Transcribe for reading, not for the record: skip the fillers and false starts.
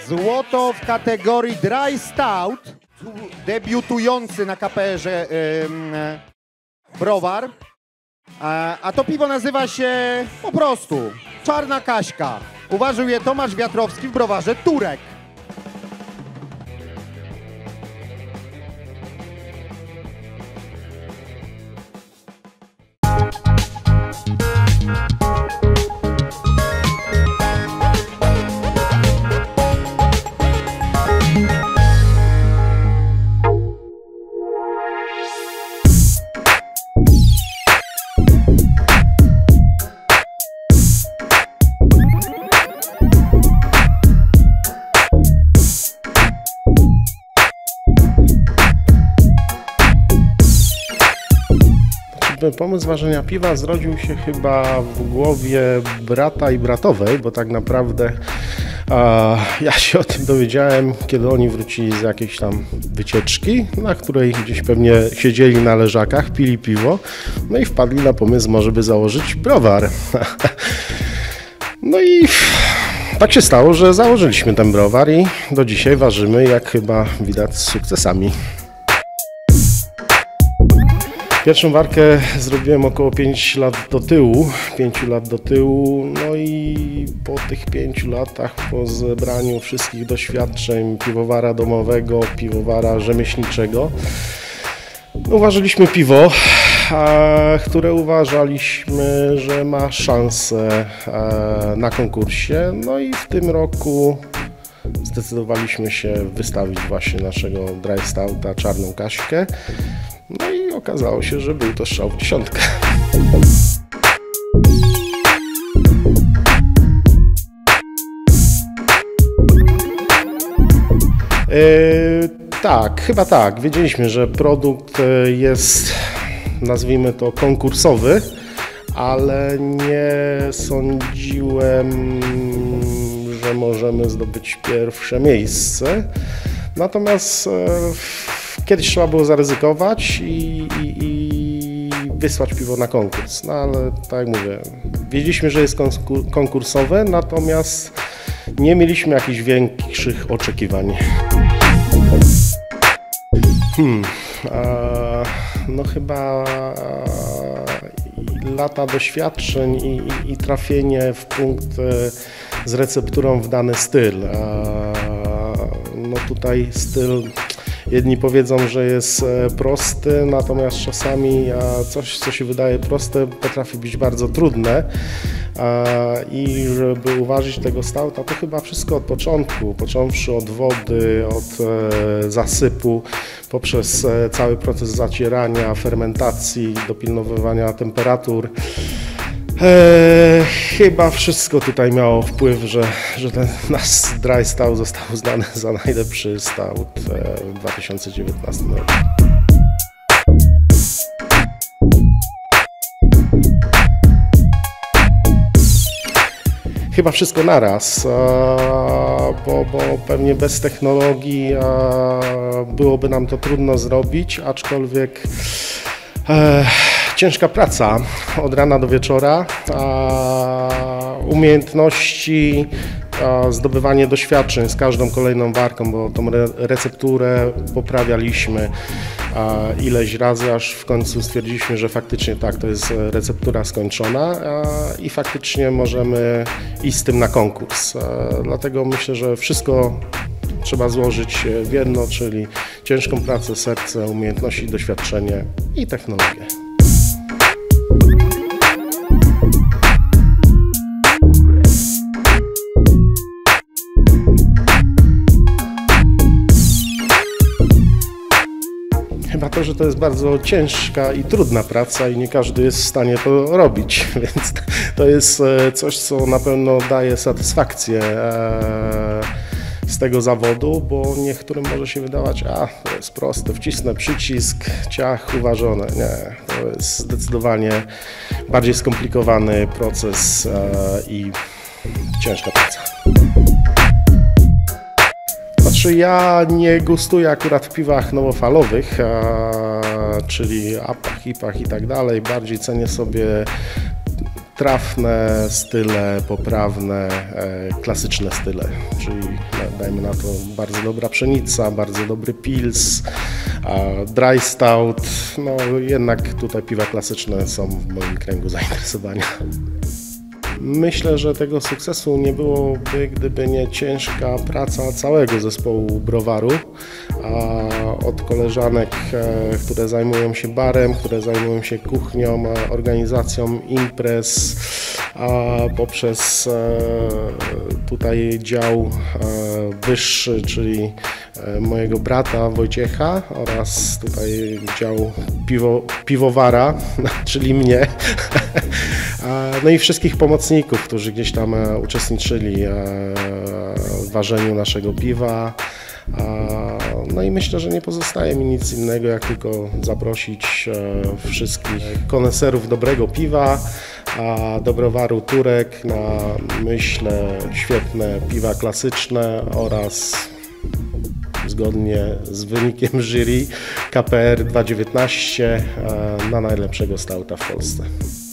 Złoto w kategorii Dry Stout, debiutujący na KPR-ze browar. A to piwo nazywa się po prostu Czarna Kaśka. Uważył je Tomasz Wiatrowski w browarze Turek. Pomysł ważenia piwa zrodził się chyba w głowie brata i bratowej, bo tak naprawdę ja się o tym dowiedziałem, kiedy oni wrócili z jakiejś tam wycieczki, na której gdzieś pewnie siedzieli na leżakach, pili piwo, no i wpadli na pomysł, może by założyć browar. No i tak się stało, że założyliśmy ten browar i do dzisiaj ważymy, jak chyba widać, z sukcesami. Pierwszą warkę zrobiłem około 5 lat do tyłu, no i po tych 5 latach, po zebraniu wszystkich doświadczeń piwowara domowego, piwowara rzemieślniczego, uważyliśmy piwo, które uważaliśmy, że ma szansę na konkursie, no i w tym roku zdecydowaliśmy się wystawić właśnie naszego Dry Stouta Czarną Kaśkę. No i okazało się, że był to strzał w dziesiątkę. Tak, chyba tak. Wiedzieliśmy, że produkt jest, nazwijmy to, konkursowy, ale nie sądziłem, że możemy zdobyć pierwsze miejsce. Natomiast kiedyś trzeba było zaryzykować i wysłać piwo na konkurs. No ale tak jak mówię, wiedzieliśmy, że jest konkursowe, natomiast nie mieliśmy jakichś większych oczekiwań. No chyba lata doświadczeń i trafienie w punkt z recepturą w dany styl. No tutaj styl, jedni powiedzą, że jest prosty, natomiast czasami coś, co się wydaje proste, potrafi być bardzo trudne. I żeby uważać tego stouta, to chyba wszystko od początku, począwszy od wody, od zasypu, poprzez cały proces zacierania, fermentacji, dopilnowywania temperatur. Chyba wszystko tutaj miało wpływ, że ten nasz Dry Stout został uznany za najlepszy stout w 2019 roku. Chyba wszystko naraz, bo pewnie bez technologii byłoby nam to trudno zrobić, aczkolwiek ciężka praca od rana do wieczora, umiejętności, zdobywanie doświadczeń z każdą kolejną warką, bo tą recepturę poprawialiśmy ileś razy, aż w końcu stwierdziliśmy, że faktycznie tak, to jest receptura skończona i faktycznie możemy iść z tym na konkurs. Dlatego myślę, że wszystko trzeba złożyć w jedno, czyli ciężką pracę, serce, umiejętności, doświadczenie i technologię. Chyba to, że to jest bardzo ciężka i trudna praca i nie każdy jest w stanie to robić, więc to jest coś, co na pewno daje satysfakcję z tego zawodu, bo niektórym może się wydawać, to jest proste, wcisnę przycisk, ciach, uważone. Nie, to jest zdecydowanie bardziej skomplikowany proces i ciężka praca. Znaczy ja nie gustuję akurat w piwach nowofalowych, czyli APA, HIPach i tak dalej. Bardziej cenię sobie trafne style, poprawne, klasyczne style, czyli dajmy na to bardzo dobra pszenica, bardzo dobry pils, dry stout, no jednak tutaj piwa klasyczne są w moim kręgu zainteresowania. Myślę, że tego sukcesu nie byłoby, gdyby nie ciężka praca całego zespołu browaru, od koleżanek, które zajmują się barem, które zajmują się kuchnią, organizacją imprez, poprzez tutaj dział wyższy, czyli mojego brata Wojciecha oraz tutaj dział piwowara, czyli mnie. No i wszystkich pomocników, którzy gdzieś tam uczestniczyli w ważeniu naszego piwa. No i myślę, że nie pozostaje mi nic innego, jak tylko zaprosić wszystkich koneserów dobrego piwa, do browaru Turek na, myślę, świetne piwa klasyczne oraz zgodnie z wynikiem jury KPR 2019 na najlepszego stouta w Polsce.